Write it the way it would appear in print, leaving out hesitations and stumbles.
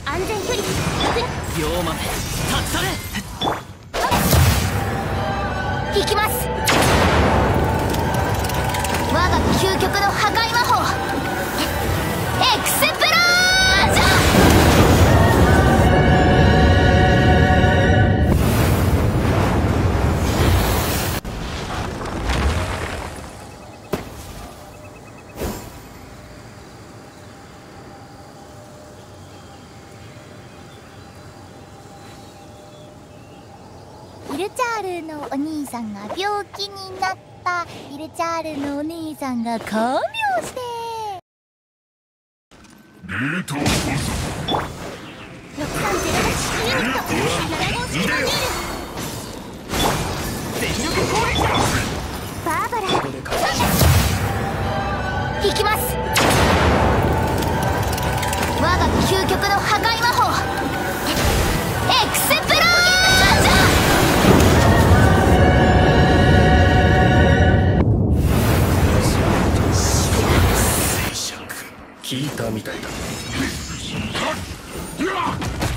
安全距離龍馬め立ち去れ。 行きます。我が究極の破壊魔法エクスプロージョン。イルチャールのお兄さんが病気になった。イルチャールのお兄さんが看病してルートを保存。 630ユニット7号式モジュール全力攻撃だ。 バーバラ行きます。我が究極の破壊魔法エクスプロージョン。 聞いたみたいだ。